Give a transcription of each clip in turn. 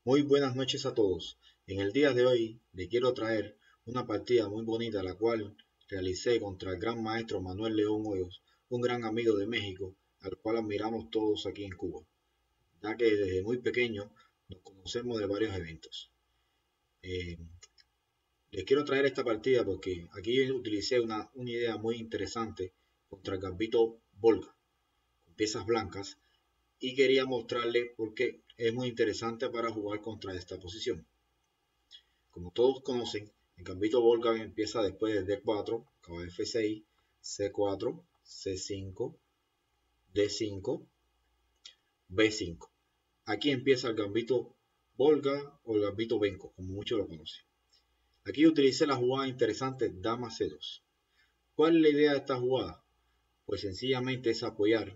Muy buenas noches a todos. En el día de hoy le quiero traer una partida muy bonita, la cual realicé contra el gran maestro Manuel León Hoyos, un gran amigo de México, al cual admiramos todos aquí en Cuba, ya que desde muy pequeño nos conocemos de varios eventos. Eh, Les quiero traer esta partida porque aquí utilicé una idea muy interesante contra el Gambito Volga, con piezas blancas, y quería mostrarle por qué es muy interesante para jugar contra esta posición. Como todos conocen, el gambito Volga empieza después de D4, caballo F6, C4, C5, D5, B5. Aquí empieza el gambito Volga o el gambito Benko, como muchos lo conocen. Aquí utilicé la jugada interesante Dama C2. ¿Cuál es la idea de esta jugada? Pues sencillamente es apoyar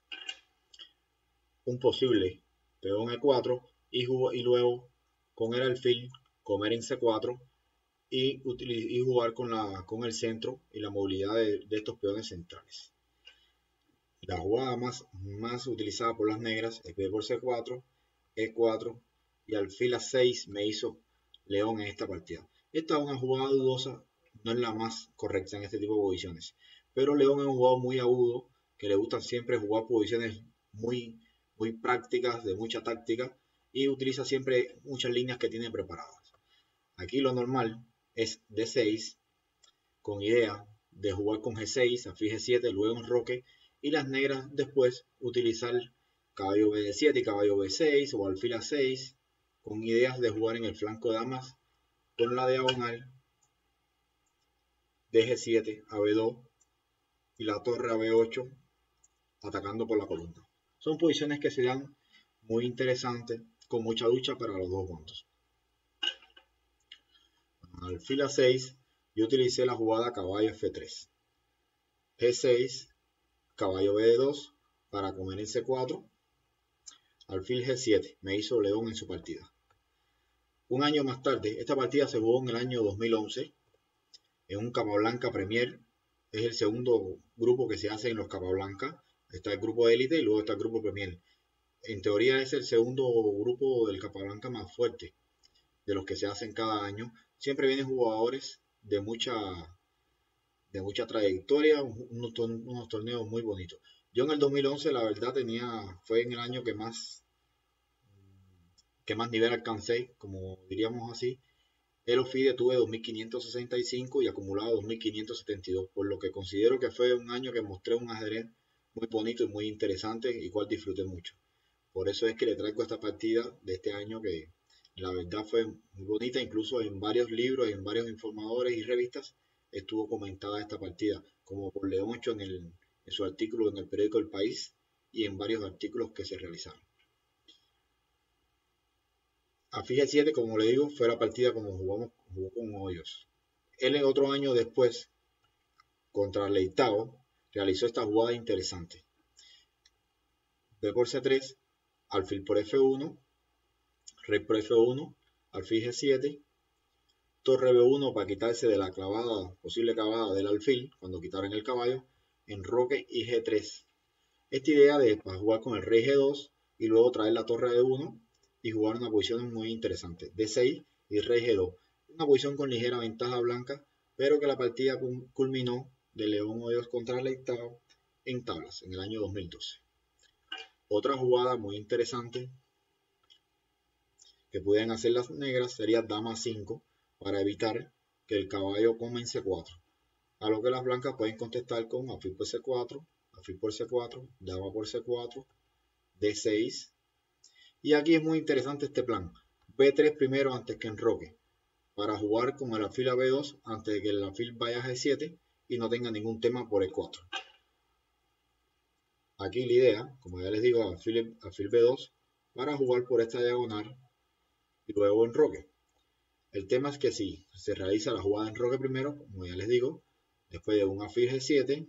un posible peón E4 y luego con el alfil comer en C4 y jugar con el centro y la movilidad de estos peones centrales. La jugada más utilizada por las negras es B por C4, E4 y alfil A6 me hizo León en esta partida. Esta es una jugada dudosa, no es la más correcta en este tipo de posiciones, pero León es un jugador muy agudo que le gusta siempre jugar posiciones muy prácticas, de mucha táctica, y utiliza siempre muchas líneas que tiene preparadas. Aquí lo normal es D6 con idea de jugar con G6, alfil G7, luego enroque, y las negras después utilizar caballo B7 y caballo B6 o alfil A6 con ideas de jugar en el flanco de damas con la diagonal de G7 a B2 y la torre a B8 atacando por la columna. Son posiciones que se dan muy interesantes con mucha lucha para los dos bandos. Alfil A6 yo utilicé la jugada caballo F3, G6, caballo B2 para comer en C4, alfil G7, me hizo León en su partida. Un año más tarde, esta partida se jugó en el año 2011 en un Capablanca Premier. Es el segundo grupo que se hace en los Capablanca. Está el grupo de élite y luego está el grupo Premier. En teoría es el segundo grupo del Capablanca más fuerte de los que se hacen cada año. Siempre vienen jugadores de mucha trayectoria, unos torneos muy bonitos. Yo en el 2011 la verdad fue en el año que más nivel alcancé, como diríamos así. El FIDE tuve 2.565 y acumulado 2.572, por lo que considero que fue un año que mostré un ajedrez muy bonito y muy interesante, y cual disfruté mucho. Por eso es que le traigo esta partida de este año que la verdad fue muy bonita, incluso en varios libros, en varios informadores y revistas estuvo comentada esta partida, como por León 8 en su artículo en el periódico El País y en varios artículos que se realizaron. A Fije 7, como le digo, fue la partida como jugó con Hoyos. Él otro año después, contra Leitao, realizó esta jugada interesante. B por C3, alfil por F1, rey por F1, alfil G7, torre B1 para quitarse de la posible clavada del alfil, cuando quitaran el caballo, enroque y G3. Esta idea para jugar con el rey G2 y luego traer la torre B1 y jugar una posición muy interesante, D6 y rey G2. Una posición con ligera ventaja blanca, pero que la partida culminó de León Hoyos contra Leitao en tablas en el año 2012. Otra jugada muy interesante que pueden hacer las negras sería dama 5 para evitar que el caballo coma en C4. A lo que las blancas pueden contestar con alfil por C4, alfil por C4, dama por C4, D6. Y aquí es muy interesante este plan. B3 primero antes que enroque, para jugar con el alfil a B2 antes de que el alfil vaya a G7 y no tenga ningún tema por E4. Aquí la idea, como ya les digo, alfil B2 para jugar por esta diagonal y luego enroque. El tema es que si se realiza la jugada enroque primero, como ya les digo, después de un alfil G7,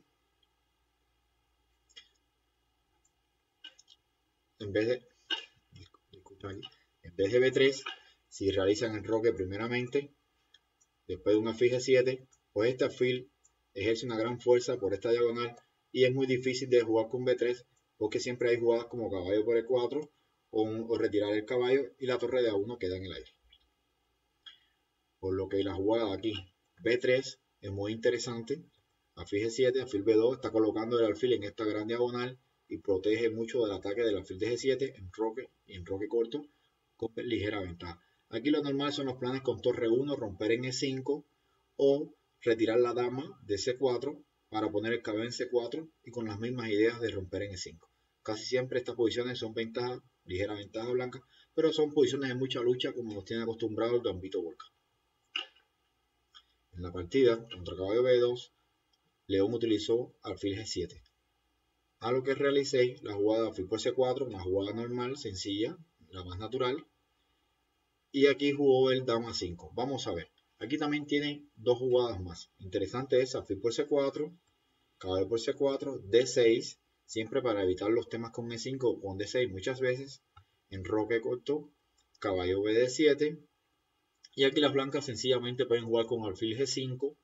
en vez de, en vez de B3, si realizan enroque primeramente, después de un alfil G7, pues este alfil ejerce una gran fuerza por esta diagonal y es muy difícil de jugar con B3 porque siempre hay jugadas como caballo por E4 o retirar el caballo y la torre de A1 queda en el aire. Por lo que la jugada aquí B3 es muy interesante. Alfil G7, alfil B2 está colocando el alfil en esta gran diagonal y protege mucho del ataque del alfil de G7 en roque y en roque corto con ligera ventaja. Aquí lo normal son los planes con torre 1, romper en E5 o retirar la dama de C4 para poner el caballo en C4 y con las mismas ideas de romper en E5. Casi siempre estas posiciones son ventaja, ligera ventaja blanca, pero son posiciones de mucha lucha como nos tiene acostumbrado el Gambito Volca. En la partida contra caballo B2, León utilizó alfil G7. A lo que realicé la jugada alfil por C4, una jugada normal, sencilla, la más natural. Y aquí jugó el dama 5. Vamos a ver. Aquí también tiene dos jugadas más. Interesante es alfil por C4, caballo por C4, D6, siempre para evitar los temas con E5 o con D6 muchas veces. En roque corto, caballo BD7. Y aquí las blancas sencillamente pueden jugar con alfil G5,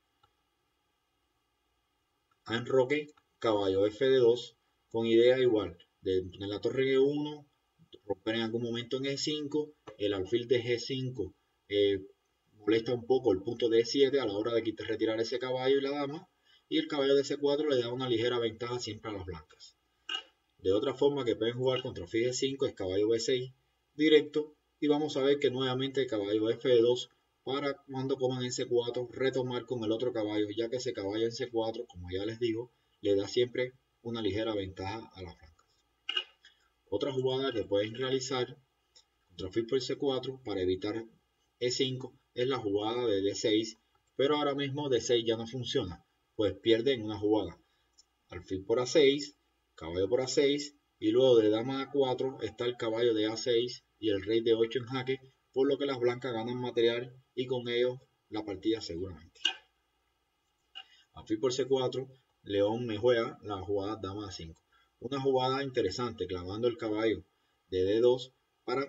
a enroque, caballo F2, con idea igual de poner la torre en E1, romper en algún momento en E5, el alfil de G5 molesta un poco el punto de E7 a la hora de retirar ese caballo y la dama, y el caballo de C4 le da una ligera ventaja siempre a las blancas. De otra forma que pueden jugar contra alfil G5 es caballo B6 directo, y vamos a ver que nuevamente caballo F2 para cuando coman en C4 retomar con el otro caballo, ya que ese caballo en C4, como ya les digo, le da siempre una ligera ventaja a las blancas. Otra jugada que pueden realizar contra alfil por C4 para evitar E5 es la jugada de D6, pero ahora mismo D6 ya no funciona, pues pierden una jugada. Alfil por A6, caballo por A6, y luego de dama A4 está el caballo de A6 y el rey de 8 en jaque, por lo que las blancas ganan material y con ello la partida seguramente. Alfil por C4, León me juega la jugada dama A5. Una jugada interesante, clavando el caballo de D2 para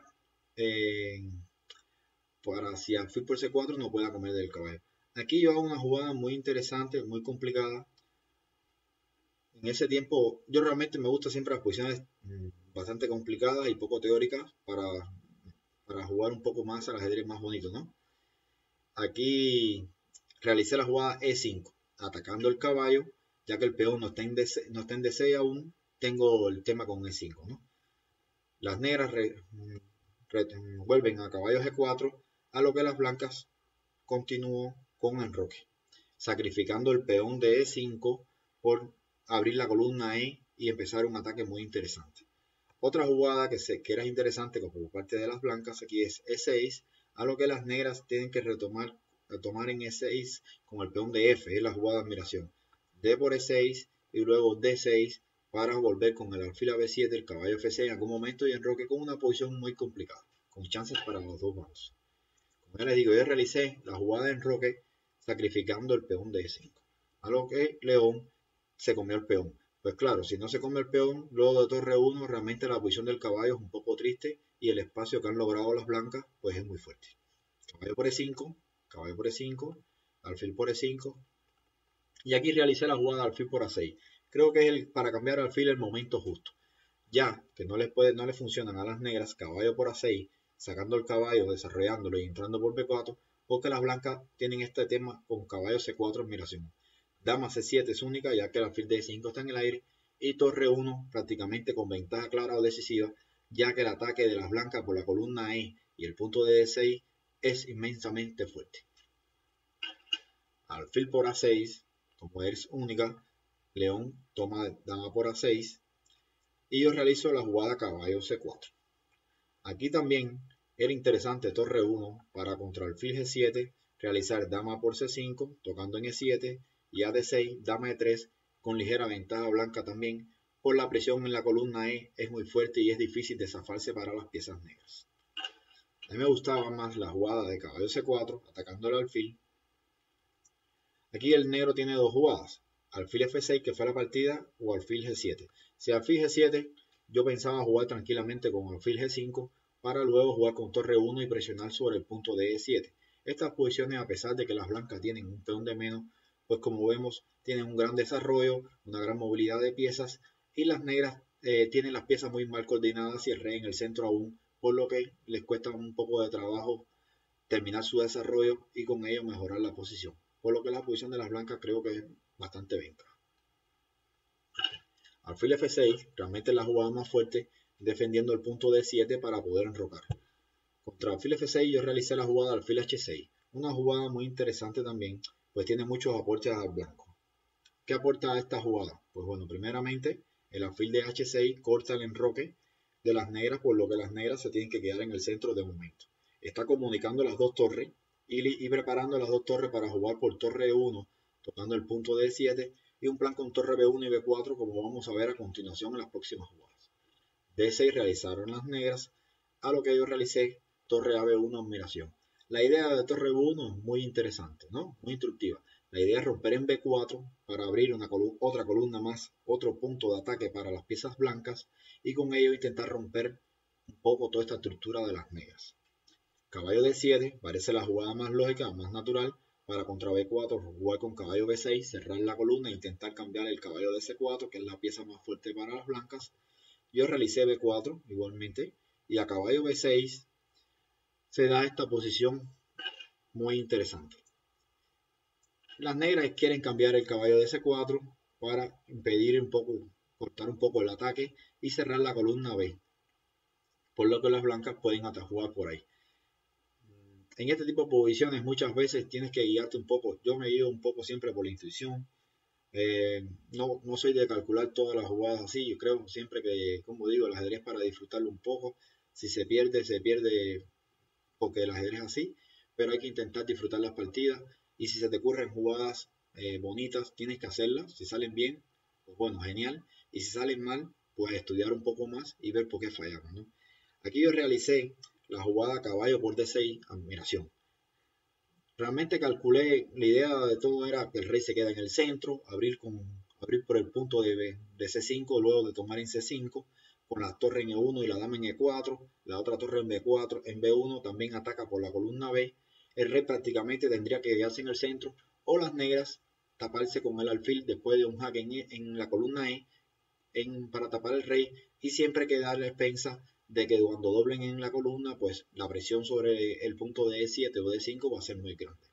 si alfil por C4 no pueda comer del caballo. Aquí yo hago una jugada muy interesante, muy complicada. En ese tiempo, yo realmente me gusta siempre las posiciones bastante complicadas y poco teóricas para jugar un poco más al ajedrez más bonito, ¿no? Aquí realicé la jugada E5, atacando el caballo, ya que el peón no está en D6 aún, tengo el tema con E5, ¿no? Las negras vuelven a caballo G4, a lo que las blancas continúan con enroque, sacrificando el peón de E5 por abrir la columna E y empezar un ataque muy interesante. Otra jugada que era interesante por parte de las blancas aquí es E6, a lo que las negras tienen que retomar en E6 con el peón de F, es la jugada de admiración. D por E6 y luego D6 para volver con el alfil a B7, el caballo F6 en algún momento y enroque con una posición muy complicada, con chances para los dos bandos. Como ya les digo, yo realicé la jugada de enroque sacrificando el peón de E5, a lo que León se comió el peón. Pues claro, si no se come el peón, luego de torre 1, realmente la posición del caballo es un poco triste y el espacio que han logrado las blancas pues es muy fuerte. Caballo por E5, caballo por E5, alfil por E5. Y aquí realicé la jugada alfil por A6. Creo que es para cambiar alfil el momento justo. Ya que no le funcionan a las negras caballo por A6, sacando el caballo, desarrollándolo y entrando por B4, porque las blancas tienen este tema con caballo C4 admiración. Dama C7 es única, ya que el alfil de E5 está en el aire, y torre 1 prácticamente con ventaja clara o decisiva, ya que el ataque de las blancas por la columna E y el punto de D6 es inmensamente fuerte. Alfil por A6, como es única, León toma dama por A6, y yo realizo la jugada caballo C4. Aquí también era interesante torre 1 para contra alfil G7 realizar dama por C5 tocando en E7 y a D6 dama E3 con ligera ventaja blanca también, por la presión en la columna E es muy fuerte y es difícil de zafarse para las piezas negras. A mí me gustaba más la jugada de caballo C4 atacando el alfil. Aquí el negro tiene dos jugadas, alfil F6 que fue la partida o alfil G7. Si alfil G7 yo pensaba jugar tranquilamente con alfil G5 para luego jugar con torre 1 y presionar sobre el punto de E7. Estas posiciones, a pesar de que las blancas tienen un peón de menos, pues como vemos tienen un gran desarrollo, una gran movilidad de piezas y las negras tienen las piezas muy mal coordinadas y el rey en el centro aún, por lo que les cuesta un poco de trabajo terminar su desarrollo y con ello mejorar la posición. Por lo que la posición de las blancas creo que es bastante venga. Alfil F6 realmente es la jugada más fuerte, defendiendo el punto D7 para poder enrocar. Contra alfil F6 yo realicé la jugada alfil H6, una jugada muy interesante también, pues tiene muchos aportes al blanco. ¿Qué aporta esta jugada? Pues bueno, primeramente el alfil de H6 corta el enroque de las negras, por lo que las negras se tienen que quedar en el centro de momento. Está comunicando las dos torres y preparando las dos torres para jugar por torre E1, tocando el punto D7 y un plan con torre B1 y B4, como vamos a ver a continuación en las próximas jugadas. D6 realizaron las negras, a lo que yo realicé torre a B1 admiración. La idea de torre B1 es muy interesante, ¿no? Muy instructiva. La idea es romper en B4 para abrir otra columna más, otro punto de ataque para las piezas blancas y con ello intentar romper un poco toda esta estructura de las negras. Caballo D7 parece la jugada más lógica, más natural para contra B4 jugar con caballo B6, cerrar la columna e intentar cambiar el caballo de C4, que es la pieza más fuerte para las blancas. Yo realicé B4 igualmente y a caballo B6 se da esta posición muy interesante. Las negras quieren cambiar el caballo de C4 para impedir un poco, cortar un poco el ataque y cerrar la columna B, por lo que las blancas pueden jugar por ahí. En este tipo de posiciones muchas veces tienes que guiarte un poco. Yo me guío un poco siempre por la intuición. No soy de calcular todas las jugadas así. Yo creo siempre que, como digo, el ajedrez para disfrutarlo un poco. Si se pierde porque el ajedrez es así, pero hay que intentar disfrutar las partidas y si se te ocurren jugadas bonitas, tienes que hacerlas. Si salen bien, pues bueno, genial, y si salen mal, pues estudiar un poco más y ver por qué fallamos, ¿no? Aquí yo realicé la jugada caballo por D6, admiración. Realmente calculé, la idea de todo era que el rey se queda en el centro, abrir por el punto de C5, luego de tomar en C5, con la torre en E1 y la dama en E4, la otra torre en B4, en B1 también ataca por la columna B, el rey prácticamente tendría que quedarse en el centro, o las negras taparse con el alfil después de un jaque en la columna E para tapar el rey, y siempre quedar a expensas de que cuando doblen en la columna, pues la presión sobre el punto de E7 o D5 va a ser muy grande.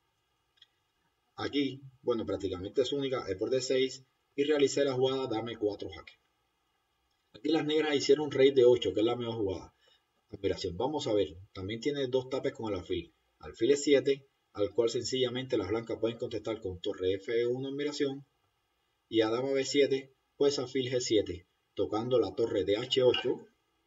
Aquí, bueno, prácticamente es única, es por D6 y realicé la jugada dame 4 jaque. Aquí las negras hicieron rey de 8, que es la mejor jugada. Admiración, vamos a ver, también tiene dos tapes con el alfil. Alfil E7, al cual sencillamente las blancas pueden contestar con torre F1 admiración. Y a dama B7, pues alfil G7, tocando la torre de H8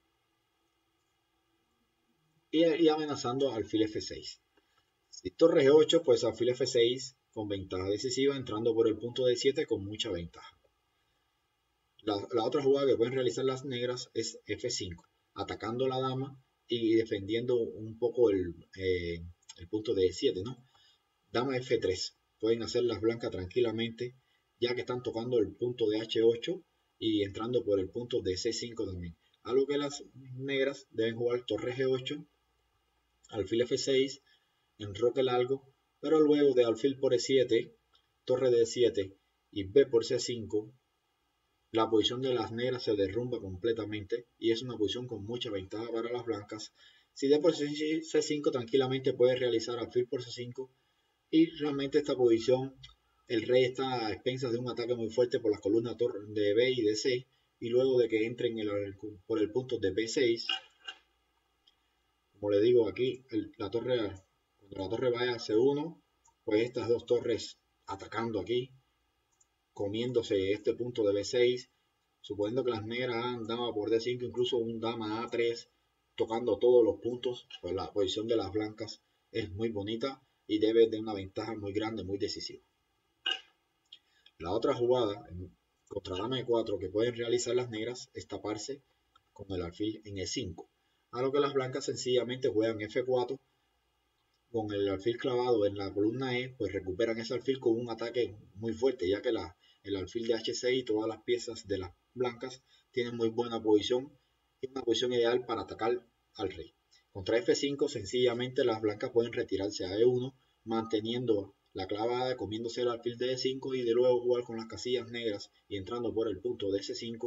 y amenazando alfil F6. Si torre G8, pues alfil F6 con ventaja decisiva, entrando por el punto D7 con mucha ventaja. La otra jugada que pueden realizar las negras es F5, atacando la dama y defendiendo un poco el punto de E7, ¿no? Dama F3, pueden hacer las blancas tranquilamente, ya que están tocando el punto de H8 y entrando por el punto de C5 también. Algo que las negras deben jugar torre G8, alfil F6, enroque largo, pero luego de alfil por E7, torre D7 y B por C5, la posición de las negras se derrumba completamente y es una posición con mucha ventaja para las blancas. Si D por C5 tranquilamente puede realizar alfil por C5 y realmente esta posición el rey está a expensas de un ataque muy fuerte por las columnas de B y de C y luego de que entren por el punto de B6, como le digo aquí, cuando la torre vaya a C1, pues estas dos torres atacando aquí, comiéndose este punto de B6, suponiendo que las negras han dama por D5, incluso un dama A3, tocando todos los puntos, pues la posición de las blancas es muy bonita y debe de una ventaja muy grande, muy decisiva. La otra jugada contra dama E4 que pueden realizar las negras es taparse con el alfil en E5, a lo que las blancas sencillamente juegan F4 con el alfil clavado en la columna E, pues recuperan ese alfil con un ataque muy fuerte, ya que el alfil de H6 y todas las piezas de las blancas tienen muy buena posición y una posición ideal para atacar al rey. Contra F5 sencillamente las blancas pueden retirarse a E1 manteniendo la clavada, comiéndose el alfil de E5 y de luego jugar con las casillas negras y entrando por el punto de C5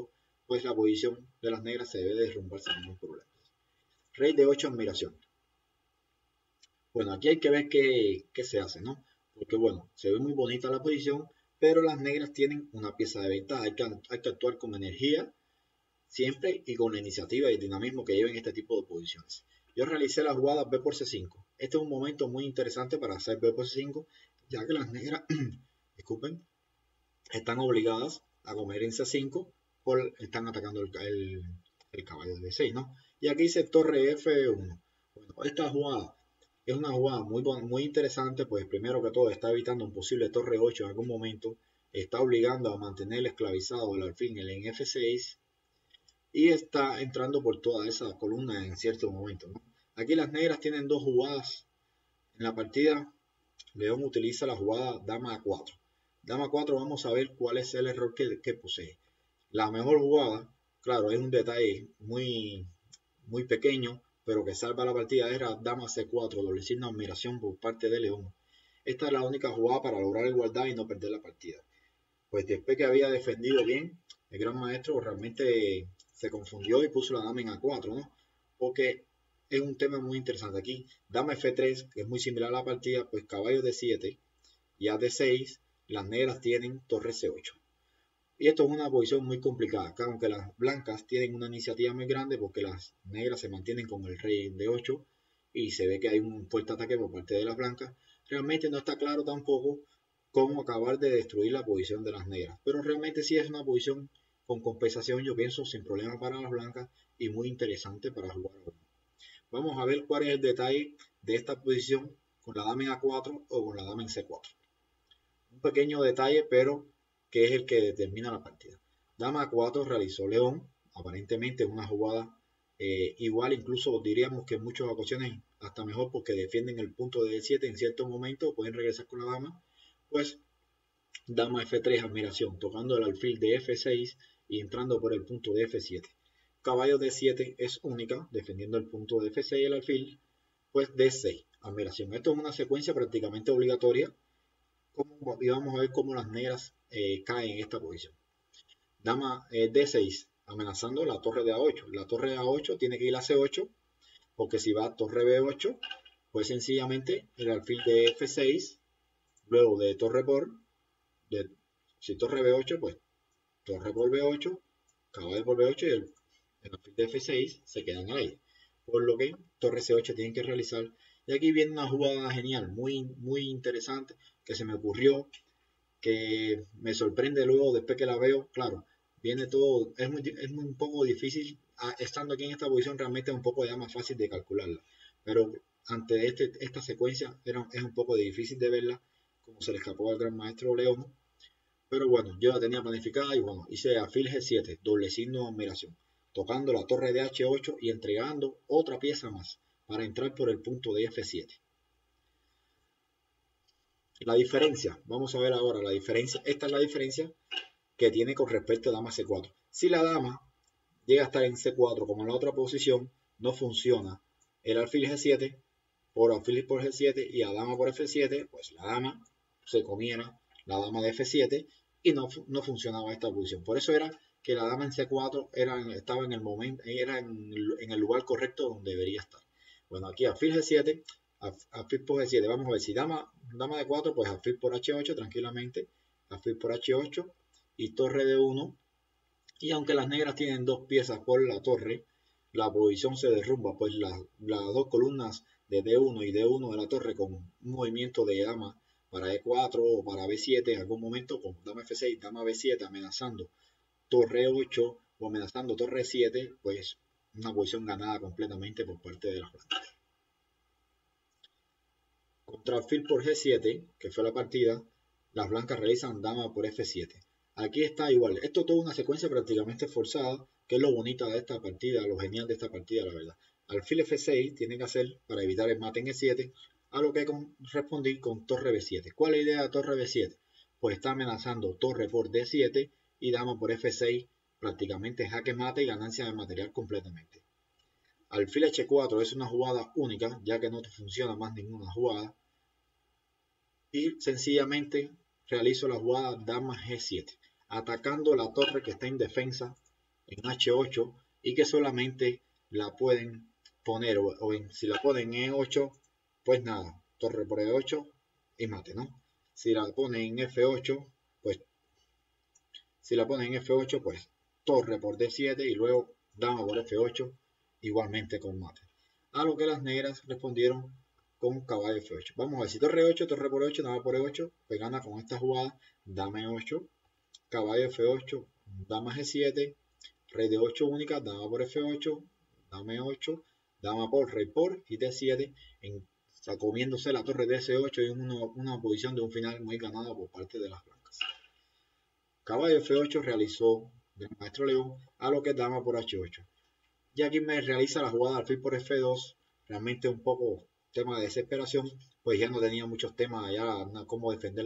pues la posición de las negras se debe derrumbar sin ningún problema. Rey de 8, admiración. Bueno, aquí hay que ver qué se hace, ¿no? Porque bueno, se ve muy bonita la posición, pero las negras tienen una pieza de ventaja. Hay que actuar con energía siempre y con la iniciativa y el dinamismo que lleven este tipo de posiciones. Yo realicé la jugada B por C5. Este es un momento muy interesante para hacer B por C5, ya que las negras, disculpen, están obligadas a comer en C5 están atacando el caballo de B6, ¿no? Y aquí dice torre F1. Bueno, esta jugada es una jugada muy interesante, pues primero que todo está evitando un posible torre 8 en algún momento, está obligando a mantener esclavizado el alfil en F6 y está entrando por toda esa columna en cierto momento, ¿no? Aquí las negras tienen dos jugadas en la partida. León utiliza la jugada dama A4. Dama A4, vamos a ver cuál es el error que posee. La mejor jugada, claro, es un detalle muy pequeño, pero que salva la partida, era dama C4, doble signo de admiración por parte de León. Esta es la única jugada para lograr igualdad y no perder la partida. Pues después que había defendido bien, el gran maestro realmente se confundió y puso la dama en A4, ¿no? Porque es un tema muy interesante aquí. Dama F3, que es muy similar a la partida, pues caballo D7 y A D6, las negras tienen torre C8. Y esto es una posición muy complicada, acá, aunque las blancas tienen una iniciativa muy grande porque las negras se mantienen con el rey en D8 y se ve que hay un fuerte ataque por parte de las blancas. Realmente no está claro tampoco cómo acabar de destruir la posición de las negras, pero realmente sí es una posición con compensación, yo pienso, sin problema para las blancas y muy interesante para jugar. Vamos a ver cuál es el detalle de esta posición con la dama en A4 o con la dama en C4. Un pequeño detalle, pero que es el que determina la partida. Dama A4 realizó León, aparentemente una jugada igual, incluso diríamos que en muchas ocasiones hasta mejor porque defienden el punto de D7 en cierto momento, pueden regresar con la dama, pues dama F3, admiración, tocando el alfil de F6 y entrando por el punto de F7. Caballo D7 es única, defendiendo el punto de F6 el alfil, pues D6, admiración. Esto es una secuencia prácticamente obligatoria y vamos a ver cómo las negras caen en esta posición. Dama D6, amenazando la torre de A8. La torre de A8 tiene que ir a C8, porque si va a torre B8, pues sencillamente el alfil de F6, luego de torre por, si torre B8, pues torre por B8, caballo por B8 y el alfil de F6 se queda en el aire. Por lo que torre C8 tienen que realizar. Y aquí viene una jugada genial, muy interesante, que se me ocurrió, que me sorprende luego después que la veo. Claro, viene todo, es muy un poco difícil, estando aquí en esta posición realmente es un poco ya más fácil de calcularla, pero ante esta secuencia es un poco difícil de verla, como se le escapó al gran maestro León, pero bueno, yo la tenía planificada y bueno, hice alfil G7, doble signo de admiración, tocando la torre de H8 y entregando otra pieza más para entrar por el punto de F7. La diferencia, vamos a ver ahora la diferencia, esta es la diferencia que tiene con respecto a dama C4. Si la dama llega a estar en C4 como en la otra posición, no funciona el alfil G7 por alfil por G7 y a dama por F7, pues la dama se comiera la dama de F7 y no funcionaba esta posición. Por eso era que la dama en C4 estaba en el momento, era en el lugar correcto donde debería estar. Bueno, aquí alfil G7, alfil por G7, vamos a ver si dama de 4, pues alfil por H8 tranquilamente, alfil por H8 y torre de 1. Y aunque las negras tienen dos piezas por la torre, la posición se derrumba, pues las dos columnas de D1 y D1 de la torre con un movimiento de dama para E4 o para B7 en algún momento, con dama F6, dama B7 amenazando torre 8 o amenazando torre 7, pues una posición ganada completamente por parte de las blancas. Contra alfil por G7, que fue la partida, las blancas realizan dama por F7. Aquí está igual. Esto es toda una secuencia prácticamente forzada, que es lo bonito de esta partida, lo genial de esta partida, la verdad. Alfil F6 tiene que hacer para evitar el mate en E7, a lo que respondí con torre B7. ¿Cuál es la idea de torre B7? Pues está amenazando torre por D7 y dama por F6, prácticamente jaque mate y ganancia de material completamente. Alfil H4 es una jugada única, ya que no te funciona más ninguna jugada. Y sencillamente realizo la jugada dama G7, atacando la torre que está indefensa en H8 y que solamente la pueden poner si la ponen en E8, pues nada, torre por E8 y mate, ¿no? Si la ponen en F8, pues si la ponen en F8, pues torre por D7 y luego dama por F8, igualmente con mate. A lo que las negras respondieron con caballo F8. Vamos a ver, si torre 8, torre por 8, dama por E8, pues gana con esta jugada, dama E8, caballo F8, dama G7, rey de 8 única, dama por F8, dama E8, dama por, rey por y D7, comiéndose la torre de S8 y una posición de un final muy ganada por parte de las blancas. Caballo F8 realizó el maestro León, a lo que dama por H8. Y aquí me realiza la jugada alfil por F2, realmente un poco tema de desesperación, pues ya no tenía muchos temas ya cómo defender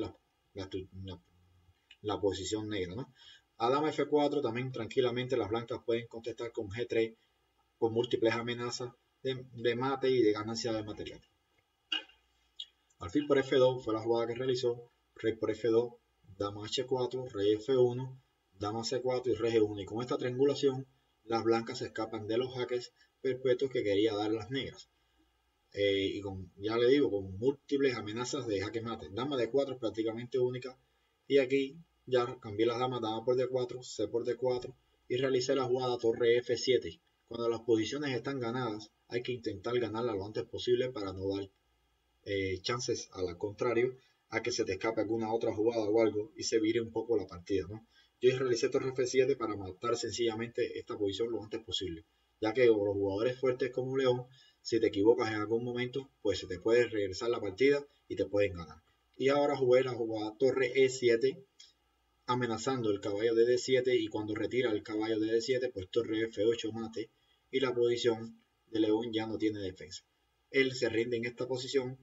la posición negra, ¿no? A dama F4 también tranquilamente las blancas pueden contestar con G3 con múltiples amenazas de mate y de ganancia de material. Alfil por F2 fue la jugada que realizó, rey por F2, dama H4, rey F1, dama C4 y rey G1. Y con esta triangulación, las blancas se escapan de los jaques perpetuos que quería dar las negras. Y ya le digo, con múltiples amenazas de jaque mate. Dama de 4 es prácticamente única. Y aquí ya cambié las damas, dama por D4, C por D4 y realicé la jugada torre F7. Cuando las posiciones están ganadas, hay que intentar ganarla lo antes posible para no dar chances al contrario a que se te escape alguna otra jugada o algo y se vire un poco la partida, ¿no? Yo realicé torre F7 para matar sencillamente esta posición lo antes posible, ya que los jugadores fuertes como León, si te equivocas en algún momento, pues se te puede regresar la partida y te pueden ganar. Y ahora jugué la jugada torre E7 amenazando el caballo de D7 y cuando retira el caballo de D7 pues torre F8 mate y la posición de León ya no tiene defensa. Él se rinde en esta posición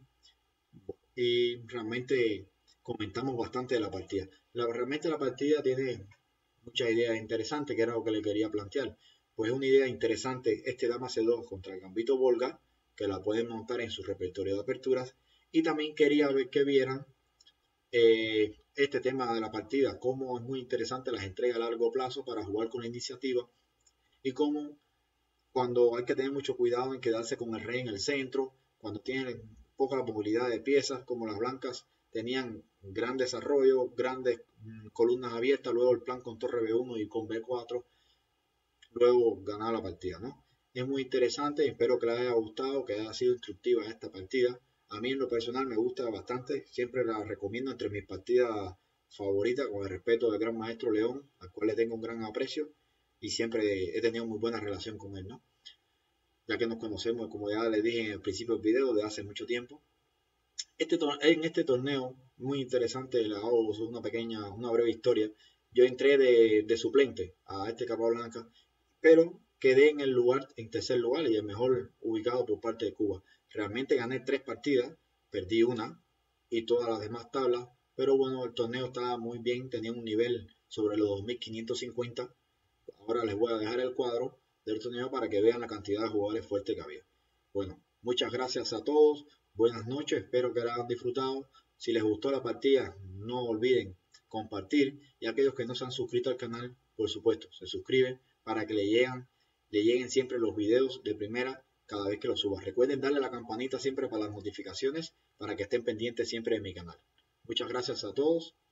y realmente comentamos bastante de la partida. Realmente la partida tiene muchas ideas interesantes, que era lo que le quería plantear. Pues una idea interesante, este dama C2 contra el gambito Volga, que la pueden montar en su repertorio de aperturas. Y también quería ver que vieran este tema de la partida, cómo es muy interesante las entregas a largo plazo para jugar con la iniciativa y cómo cuando hay que tener mucho cuidado en quedarse con el rey en el centro, cuando tienen poca movilidad de piezas, como las blancas tenían gran desarrollo, grandes columnas abiertas, luego el plan con torre B1 y con B4, luego ganar la partida, ¿no? Es muy interesante, espero que les haya gustado, que haya sido instructiva esta partida. A mí en lo personal me gusta bastante, siempre la recomiendo entre mis partidas favoritas, con el respeto del gran maestro León, al cual le tengo un gran aprecio y siempre he tenido muy buena relación con él, ¿no? Ya que nos conocemos, como ya les dije en el principio del video, de hace mucho tiempo. En este torneo, muy interesante, le hago una breve historia. Yo entré de suplente a este Capablanca, pero quedé en tercer lugar y el mejor ubicado por parte de Cuba. Realmente gané 3 partidas, perdí una y todas las demás tablas, pero bueno, el torneo estaba muy bien, tenía un nivel sobre los 2550. Ahora les voy a dejar el cuadro del torneo para que vean la cantidad de jugadores fuertes que había. Bueno, muchas gracias a todos, buenas noches, espero que la hayan disfrutado. Si les gustó la partida, no olviden compartir y aquellos que no se han suscrito al canal, por supuesto, se suscriben para que le lleguen siempre los videos de primera cada vez que los suba. Recuerden darle a la campanita siempre para las notificaciones para que estén pendientes siempre de mi canal. Muchas gracias a todos